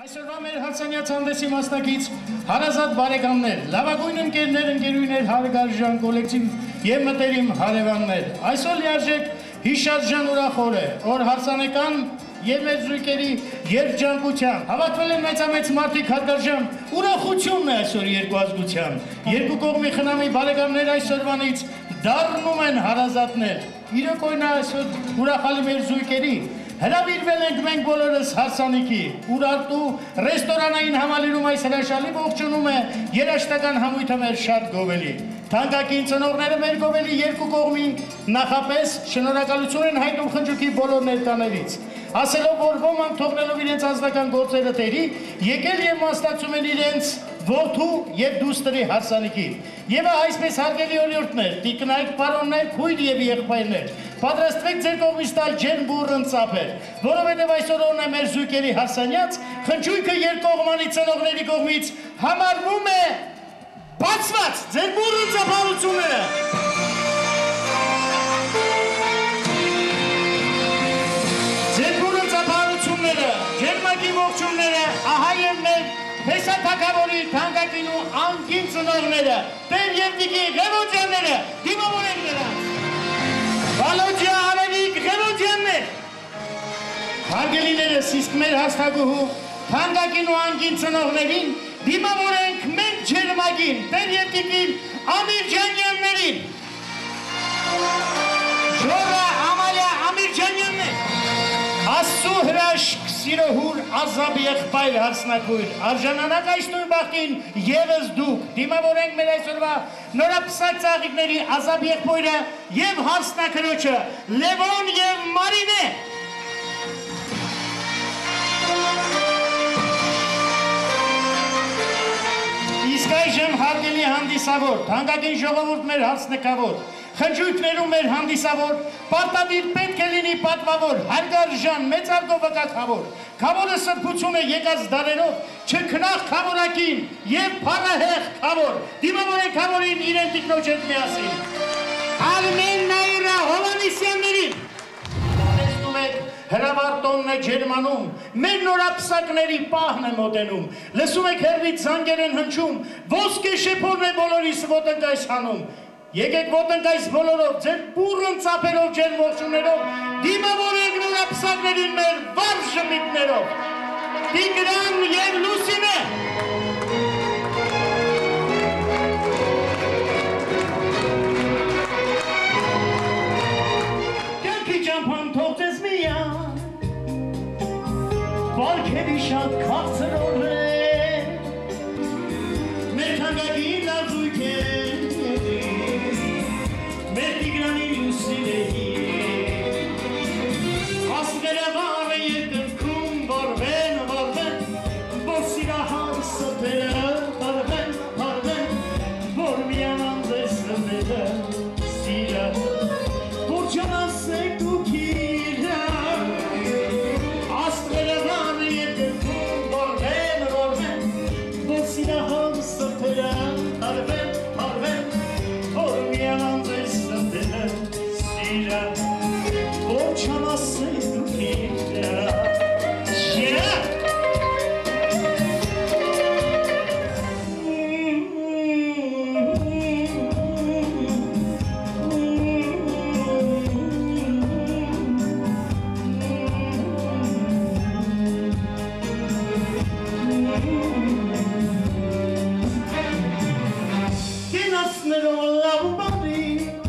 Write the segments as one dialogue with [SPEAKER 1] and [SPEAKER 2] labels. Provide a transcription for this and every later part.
[SPEAKER 1] Այսօրվա մեր հարցանյաց հանդեսի մասնակից հարազատ բարեկամներ, լավագույն ընկերներ, ընկերուհիներ, հարգարժան կոլեկտիվ եւ մտերիմ հարևաններ։ Այսօր լիարժեք հիշարժան ուրախ օր է, որ հարսանեկան եւ մեր զույգերի երջանկության հավաքվել են մեծամեծ մարդիկ հարգարժան ուրախությունն է այսօր երկու ազգության։ Երկու կողմի խնամի բարեկամներ այսօրվանից դառնում են հարազատներ։ Իրոք օրինակ այսօր ուրախալի մեր զույգերի հրավիրվել ենք մենք բոլորս հարսանիքի, Ուրարտու ռեստորանային համալիրում այս հրաշալի ողջունում է երաժշտական համույթը մեր շատ գովելի։ Թանկագին ծնողները մեր գովելի երկու կողմի նախապես շնորհակալություն են հայտնում խնջուկի բոլոր ներկաներից։ Ասելով, որ ոմանք թողնելով իրենց անձնական գործերը տերի, եկել եւ մասնակցում են իրենց որդու եւ դուստրի հարսանիքի։ Եվ այսպես հարգելի օրիորդներ, տիկնայք, պարոններ, քույր եւ եղբայրներ, պատրաստվեք ձեր կողմից տալ ջերմ բուռն ծափեր, որովհետեւ այսօր օրն է մեր զույգերի հարսանյաց, խնջույքը երկկողմանի ծնողների կողմից համարվում է բացված ձեր բուռն ծափարությունները։ Ձեր բուռն ծափարությունները, ջերմակի ողջունները, ահա եւ մեր Փեսա թագավորի թանկագին ու անկին ծնողները, Տեր եւ Տիկի Ղևոնդյանները, դիմավորենք նրանց։ Վալոջիա Արևիկ Ղևոնդյաններ։ Հարգելիներս, իսկ մեր հաստագուհու թանկագին ու անկին ծնողներին դիմավորենք մենք ջերմագին, Տեր եւ Տիկի Ամիրջանյաններին։ Ժորա Ամալիա Ամիրջանյաններ։ Աստծո հրաշք սիրոհուր ազապ եղբայր հարսնակույր, արժանանակ այս նույն բախտին եւս դուք, դիմավորենք մեր այսօրվա նորապսակ ծաղիկների ազապ եղբայրը եւ հարսնակրոջը, Լևոն եւ Մարինե։ Իսկ այժմ հարգելի հանդիսավոր, թանկագին ժողովուրդ մեր հարսնեկավոր, խնջույքներում մեր հանդիսավոր, պարտադիր պետք է լինի պատվավոր, հարգարժան, մեծարգո վկակավոր, քավորը սրբություն է եկած դարերով, չքնաղ քավորակին եւ փառահեղ քավոր, դիմավոր է քավորին իրեն տիկնոջ հետ միասին։ Արմեն Նայրա Հովանեսյաններին տեսնում եք հրավարտոնն է ջերմանում, մեր նորապսակների պահն է մոտենում, լսում եք հեռվից զանգեր են հնչում, ոսկե շեփորն է բոլորիս ոտնկայս հանում։ Եկեք ոտնկայս բոլորով, ձեր բուռն ծափերով, ջերմ ողջուններով, դիմավորենք նորապսակներին մեր վառ ժպիտներով։ Տիգրան եւ Լուսինե։ Կյանքի ճամփան թող ձեզ միան, բարքերի շատ քաղցրով է, մեր թանկագին ազույգեր մեր Տիգրանի Լուսինեի ասները վառը երկնքում վարվեն, որ սիրահար սրտերը հարվեն, որ միանան ձեր սրտերը սիրը, որ չանասեք դուք իրար, ասները վառը երկնքում վարվեն, որ սիրահար սրտերը հարվեն, որ միանան ձեր որ չանասեք դուք իրար Կենացներով լավ բարի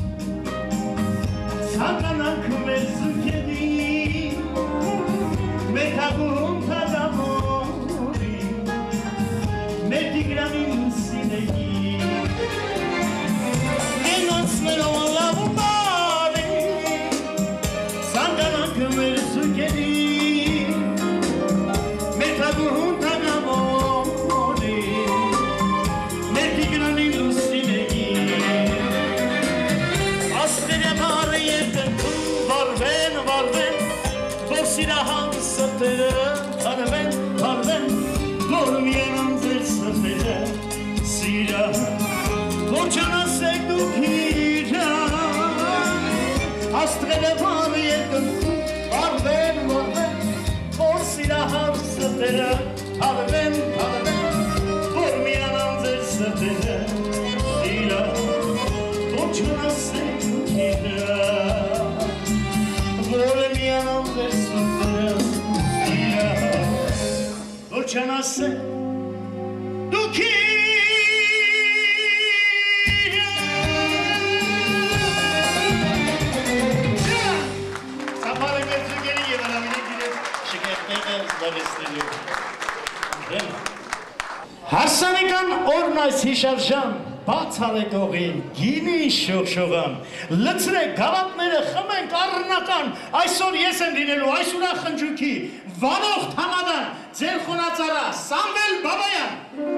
[SPEAKER 1] Սականանք մեր զույգերի, մեր թագուհուն թագավորի, մեր Տիգրանի Լուսինեի, կենացներով լավ բարի, սականանք մեր զույգերի, մեր թագուհուն թագավորի, մեր Տիգրանի Լուսինեի, աստղերը վառը երկնքում վարվեն, որ սիրահար սրտերը հարվեն, որ միանան ձեր սրտերը սիրը, որ չանասեք դուք իրար, աստղերը վառը երկնքում վարվեն, որ սիրահար սրտերը թարվեն, որ միանան ձեր սրտերը, իրա, որ չնասեք իրա, որ միանան ձեր սրտերը, իրա, որ չնասեք դուք Հարսանեկան օրն այս հիշարժան, բաց հարեկողին, գինի շողշողան, լծրեք, գավատները խմենք առնական, այսօր ես եմ լինելու, այս ուրա խնջուքի, վանող թամադան, ձեր խոնացարա, Սամվել Բաբայան։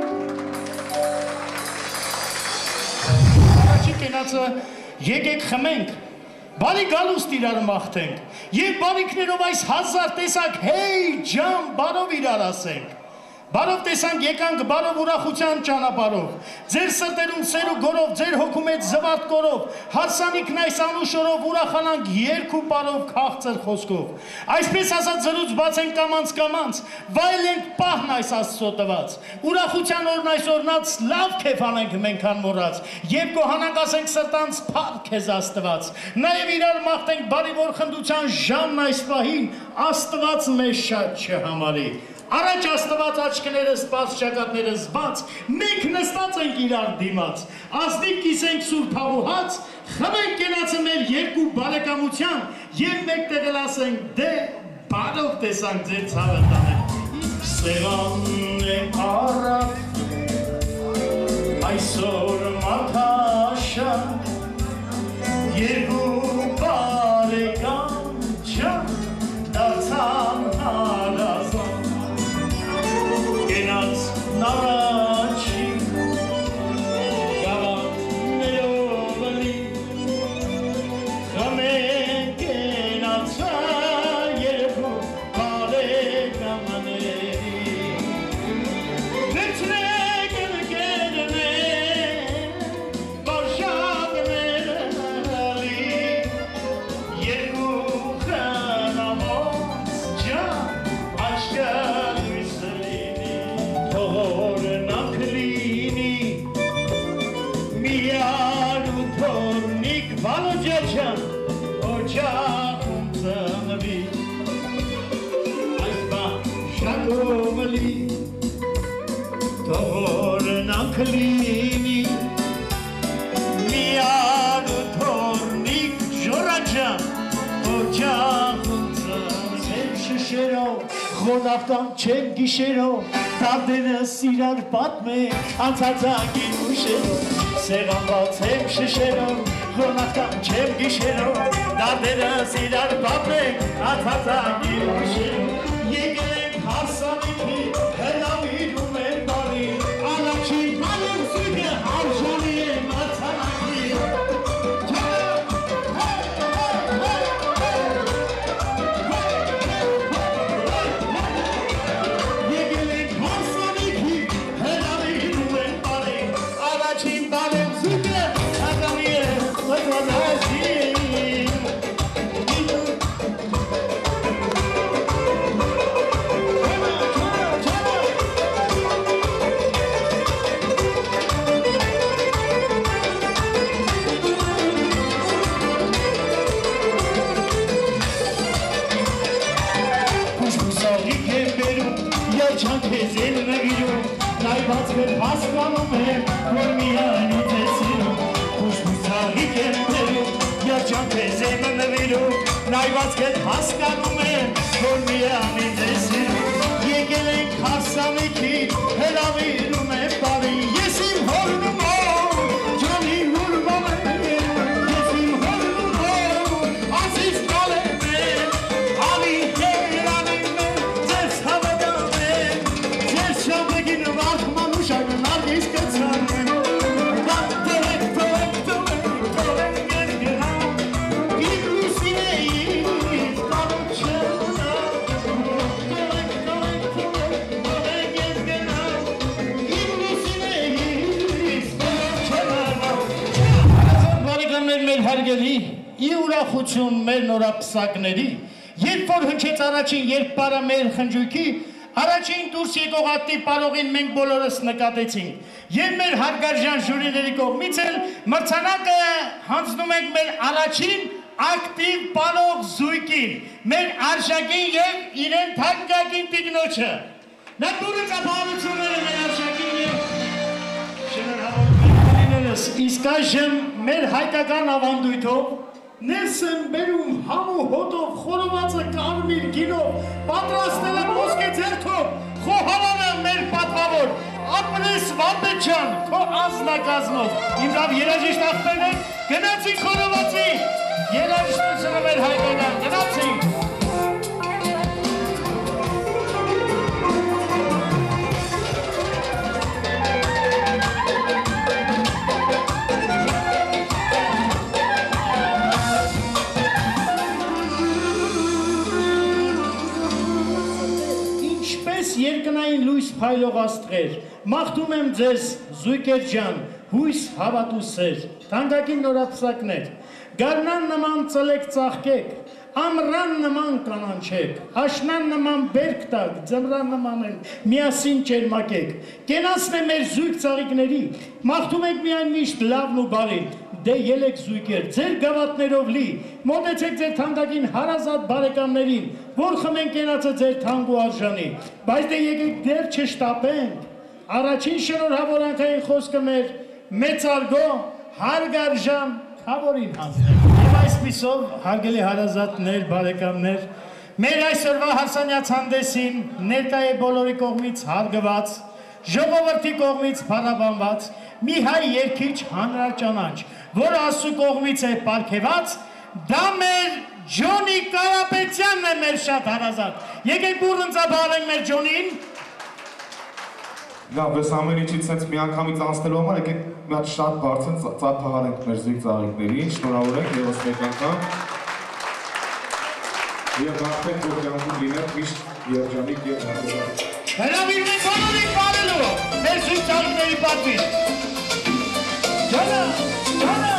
[SPEAKER 1] Առաջի կենացը եկեք խմենք, բարի գալուստ իրար մաղթենք, և բարիքներով այս 1000 տեսակ հեյ ջան բարով իրար ասենք։ Բարով տեսանք եկանք բարով ուրախության ճանապարհով, ձեր սրտերում սեր ու գորով, ձեր հոգու մեջ զվարթ կորով, հարսանիքն այս անուշորով ուրախանանք երգ ու բարով քաղցր խոսքով։ Այսպես ասած զրույց բացենք կամանց, վայելենք պահն այս Աստծո տված, ուրախության օրն այս օրնած լավ քեֆ անենք մենք անմոռաց, և կոհանանք ասենք սրտանց փառք քեզ Աստված, նաև իրար մաղթենք բարի որ խնդության ժամն այս պահին Աստված մեզ շատ չհամարի։ Առաջ Աստված աչքներս բաց, ճակատներս բաց, մենք նստած ենք իրար դիմաց, ազնիվ կիսենք սուրբ հաղուհաց, խմենք կենացը մեր երկու բարեկամության և մեկտեղ էլ ասենք դե բարով տեսանք ձեր ցավը տանենք։ Սեղանն է առավ, այսօր մարդաշան, երկու բարեկամ ջան, դարձան հարազան։ Կենաց նարաչի, գավատներով լի, խմեն կենացա երկու բարեկամների, լեցրեք ընկերներ, բարշակները լի, երկու խնամոց ջան, աչկը Վալոջաջան, օջախում ծնվի, այս բան շակով լի, թորնանք լինի, միան ու թորնիկ ժորաջան, օջախում ծնվի, չեմ շշերով, խոնավտան չեմ գիշերով, տարդենս իրար պատմենք, անցածագին ուշերով, սեղանված եմ շշերով, Խոնավտան չեմ գիշերով, դարդերս իրար պատմենք, անցածագին ուշերով, եկել ենք հարսանիքի, հրավիրում են բարի, առաջի բանուսույթը արժանի է մրցանակի։ Եկել ենք հարսանիքի, հրավիրում են բարի, առաջի բանուսույթը արժանի է Նայված մեր հասկանում եմ, որ միանի տեսիրում, ուշմուսաղիկ եմ տերում, երջան թեզ եմ նվիրում, նայված մեր հասկանում եմ, որ միանի տեսիրում, եկել ենք հարսանիքի, հրավիրում եմ բարի, ես իմ հորնում ով, ջանի հուրմամ եմ, ես իմ հորնում ով, ասից կալեմ եմ, անի հերանեմ եմ, ձեզ հավատամ եմ, ձեզ շամեգին հարգելի, ի ուրախություն մեր նորապսակների, երբ որ հնչեց առաջին երբարը մեր խնջույքի, Առաջին դուրս եկող ակտիվ պարողին մենք բոլորս նկատեցինք։ Եվ մեր հարգարժան ժյուրիների կողմից էլ մրցանակը հանձնում ենք մեր առաջին ակտիվ պարող զույգին, մեր արշակին և իրեն թանկագին տիկնոջը։ Նա դուրը ծափահարությունները մեր արշակին և շնորհավորություններս, իսկ այժմ մեր հայկական ավանդույթով ներս են բերում համու հոտով, խորովածը կարմիր գինով, պատրաստել եմ ոսկե ձեռքով, խոհարանը մեր պատվավոր, ապրես Վարպետյան, քո անձնակազմով, իմ լավ երաժիշտ աղբերն եք, գնացինք խորովածի, երաժշտությունը մեր հայկական, գնացինք։ Երկնային լույս փայլող աստղեր, մաղթում եմ ձեզ զույգեր ջան, հույս հավատու սեր, թանկագին նորապսակներ, գարնան նման ծլեք ծաղկեք, ամռան նման կանանչեք, աշնան նման բերք տակ, ձմռան նման են միասին ճերմակեք, կենացն է մեր զույգ ծաղիկների, մաղթում եք միայն միշտ լավն ու բարին, դե ելեք զույգեր, ձեր գավաթներով լի, մոտեցեք ձեր թանկագին հարազատ բարեկամներին, որ խմեն կենացը ձեր թանկ ու արժանի, բայց դե եկեք դեռ չշտապենք, առաջին շնորհավորանքային խոսքը մեր մեծարգո հարգարժան Խավորին հանձնենք։ Եվ այսպիսով, հարգելի հարազատներ, բարեկամներ, մեր այսօրվա հարսանյաց հանդեսին ներկա է բոլորի կողմից հարգված, ժողովրդի կողմից փառաբանված մի հայ երգիչ հանրաճանաչ, որը Աստծու կողմից է պարգևված, դա մեր Ջոնի Կարապետյանն է մեր շատ հարազատ։ Եկեք բուռն ծափահարենք մեր Ջոնին։
[SPEAKER 2] Լավ, ես ամեն ինչից սենց մի անգամից անցնելու համար եկեք մի հատ շատ բարձր ծափահարենք մեր զույգ ծաղիկներին, շնորհավորենք ևս մեկ անգամ։ Եվ գաղթենք, որ կյանքում լինենք միշտ երջանիկ և հաջողակ։
[SPEAKER 1] Հրավիրում ենք բոլորին բարելու, մեր զույգ ծաղիկների պատվին։ Ջանը, ջանը։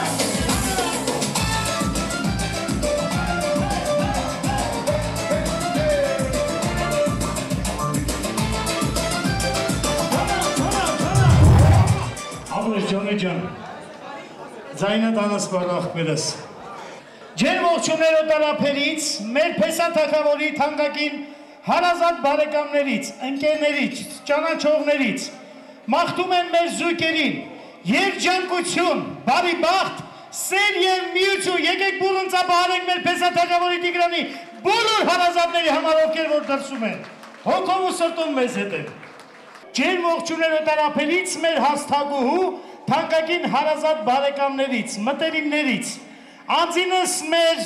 [SPEAKER 1] Ապրես Ջոնի ջան, ձայնը տանսպար աղբերս։ Ջեր ողջուններ օտարափերից, մեր Փեսա թագավորի թանկագին հարազատ բարեկամներից, ընկերներից, ճանաչողներից, մաղթում եմ մեր զույգերին, երջանկություն, բարի բախտ, սեր և միություն, եկեք բուռն ծափահարենք մեր Փեսա թագավորի Տիգրանի բոլոր հարազատների համար, ովքեր որ դրսում են, հոգով ու սրտում մեզ հետ են։ Ջեր ողջուններ օտարափերից, մեր հաստագուհու, թանկագին հարազատ բարեկամներից, մտերիմներից, անձինս մեր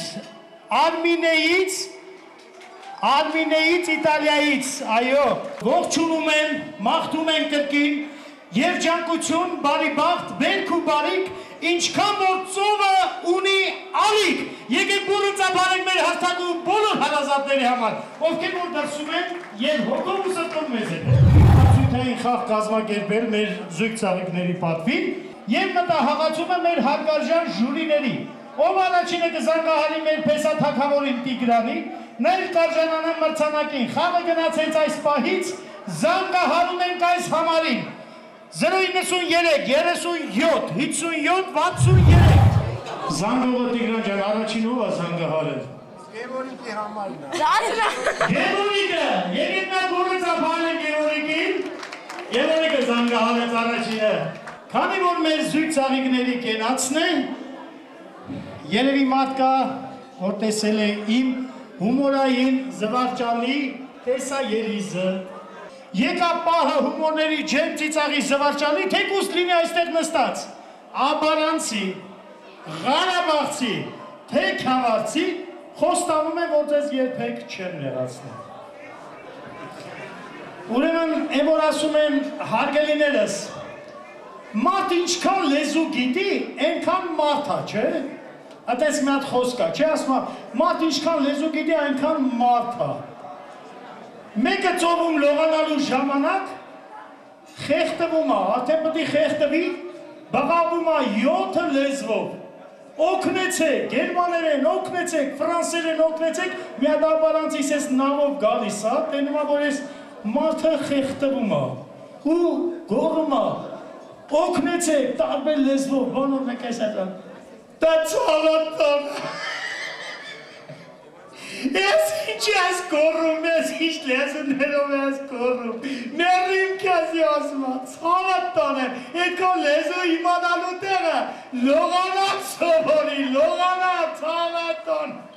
[SPEAKER 1] Արմինեից, Իտալիայից, այո, ողջունում են, մաղթում են կրկին, երջանկություն, բարի բախտ, բերք ու բարիք, ինչքան որ ծովը ունի ալիք, եկեք բուռն ծափահարենք մեր հաստագուհու բոլոր հարազատների համար, ովքեր որ դրսում են և հոգով ու սրտով մեզ հետ։ Ացույթային խաղ կազմակերպել մեր զույգ ծաղիկների պատվին և մտահղացումը մեր հարգարժան ժյուրիների, ով առաջինը կզանգահարի մեր Փեսա թագավորին Տիգրանին, նա էլ կարժանանա մրցանակին, խաղը գնաց հենց այս պահից, զանգահարում ենք այս համարին, 093 37 57 63 Զանգողը Տիգրան ջան, առաջին ով է զանգահարել։ Գևորիկի համարն է։ Գևորիկը, եկեք նա բուռն ծափահարենք Գևորիկին, Գևորիկը զանգահարեց առաջինը։ Քանի որ մեր զույգ ծաղիկների կենացն է, երևի մարդ կա, որ տեսել է իմ հումորային զվարճալի տեսաերիզը։ Եկա պահը հումորների ջեմ ծիծաղի զվարճալի, թեկուզ լինի այստեղ նստած, աբարանցի, Ղարաբաղցի, թե քավարցի, խոստանում է, որ ձեզ երբեք չեմ նեղացնի։ Ուրեմն, են որ ասում են հարգելիներս, մարդ ինչքան լեզու գիտի, այնքան մարդ է, չէ։ Այդպես մի հատ խոսք է, չէ, ասում է, մարդ ինչքան լեզու գիտի, այնքան մարդ է։ Մեկը ծովում լողանալու ժամանակ խեղտվում է, արդեն պետք է խեղտվի, բղավում է 7 լեզվով։ Օգնեցեք, գերմաներեն օգնեցեք, ֆրանսերեն օգնեցեք, մի հատ աբարանցիս ես նավով գալիս է, տենում է, որ ես մարդը խեղդվում է ու գոռում է օգնեցեք տարբեր լեզվով բանով եք այս այդան դա ցավատան ես ինչ ես գոռում ես ինչ լեզուներով ես գոռում մերիմ քեզ ասում ցավատան է եկո լեզու իմանալու տեղը լողանա սովորի լողանա ցավատան